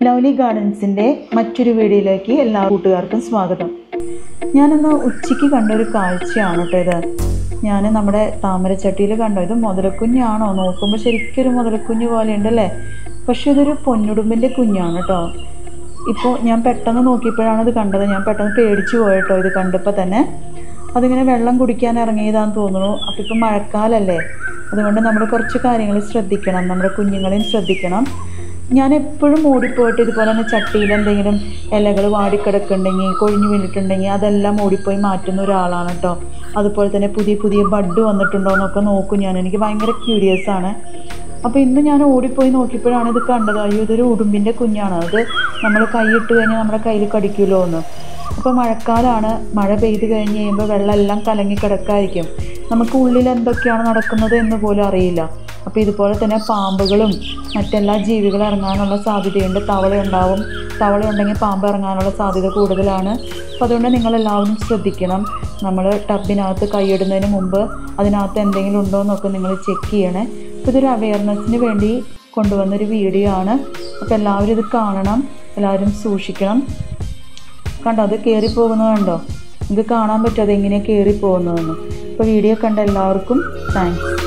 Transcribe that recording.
Lovely ഗാർഡൻസിൻ്റെ മറ്റൊരു വീഡിയോയിലേക്ക് എല്ലാ കൂട്ടുകാർക്കും സ്വാഗതം. ഞാനിന്ന് ഉച്ചയ്ക്ക് കണ്ടൊരു കാഴ്ചയാണ് കേട്ടോ ഇത്. ഞാൻ നമ്മുടെ താമരച്ചട്ടിയിൽ കണ്ടോ, ഇത് മുതലക്കുഞ്ഞാണോ? നോക്കുമ്പോൾ ശരിക്കും ഒരു മുതലക്കുഞ്ഞ് പോലെ ഉണ്ടല്ലേ, പക്ഷെ ഇതൊരു പൊന്നുടുമ്പിൻ്റെ കുഞ്ഞാണ് കേട്ടോ. ഇപ്പോൾ ഞാൻ പെട്ടെന്ന് നോക്കിയപ്പോഴാണ് ഇത് കണ്ടത്. ഞാൻ പെട്ടെന്ന് പേടിച്ചു പോയിട്ടോ ഇത് കണ്ടപ്പോൾ തന്നെ. അതിങ്ങനെ വെള്ളം കുടിക്കാൻ ഇറങ്ങിയതാന്ന് തോന്നുന്നു. അപ്പോൾ ഇപ്പം മഴക്കാലല്ലേ, അതുകൊണ്ട് നമ്മൾ കുറച്ച് കാര്യങ്ങൾ ശ്രദ്ധിക്കണം, നമ്മുടെ കുഞ്ഞുങ്ങളെയും ശ്രദ്ധിക്കണം. ഞാൻ എപ്പോഴും ഓടിപ്പോയിട്ട് ഇതുപോലെ തന്നെ ചട്ടിയിൽ എന്തെങ്കിലും ഇലകൾ വാടിക്കിടക്കുന്നുണ്ടെങ്കിൽ, കൊഴിഞ്ഞു വീണിട്ടുണ്ടെങ്കിൽ അതെല്ലാം ഓടിപ്പോയി മാറ്റുന്ന ഒരാളാണ് കേട്ടോ. അതുപോലെ തന്നെ പുതിയ പുതിയ ബഡ് വന്നിട്ടുണ്ടോ എന്നൊക്കെ നോക്കും ഞാൻ. എനിക്ക് ഭയങ്കര ക്യൂരിയസ് ആണ്. അപ്പോൾ ഇന്ന് ഞാൻ ഓടിപ്പോയി നോക്കിയപ്പോഴാണ് ഇത് കണ്ടത്. അയ്യോ, ഇതൊരു ഉടുമ്പിൻ്റെ കുഞ്ഞാണ്. അത് നമ്മൾ കൈയിട്ട് കഴിഞ്ഞാൽ നമ്മുടെ കയ്യിൽ കടിക്കുമല്ലോ എന്ന്. അപ്പോൾ മഴക്കാലമാണ്, മഴ പെയ്ത് കഴിഞ്ഞ് കഴിയുമ്പോൾ വെള്ളമെല്ലാം കലങ്ങി കിടക്കായിരിക്കും. നമുക്ക് ഉള്ളിൽ എന്തൊക്കെയാണ് നടക്കുന്നത് എന്ന് പോലും അറിയില്ല. അപ്പോൾ ഇതുപോലെ തന്നെ പാമ്പുകളും മറ്റെല്ലാ ജീവികളും ഇറങ്ങാനുള്ള സാധ്യതയുണ്ട്. തവളയുണ്ടാവും, തവളയുണ്ടെങ്കിൽ പാമ്പ് ഇറങ്ങാനുള്ള സാധ്യത കൂടുതലാണ്. അപ്പോൾ അതുകൊണ്ട് നിങ്ങളെല്ലാവരും ശ്രദ്ധിക്കണം. നമ്മൾ ടബിനകത്ത് കൈയിടുന്നതിന് മുമ്പ് അതിനകത്ത് എന്തെങ്കിലും ഉണ്ടോ എന്നൊക്കെ നിങ്ങൾ ചെക്ക് ചെയ്യണേ. അപ്പോൾ ഇതൊരു അവയർനെസ്സിന് വേണ്ടി കൊണ്ടുവന്നൊരു വീഡിയോ ആണ്. അപ്പോൾ എല്ലാവരും ഇത് കാണണം, എല്ലാവരും സൂക്ഷിക്കണം. കണ്ടോ, അത് കയറിപ്പോകുന്നത് കണ്ടോ? ഇത് കാണാൻ പറ്റും അതെങ്ങനെയാണ് കയറിപ്പോകുന്നതെന്ന്. അപ്പോൾ വീഡിയോ കണ്ട എല്ലാവർക്കും താങ്ക്സ്.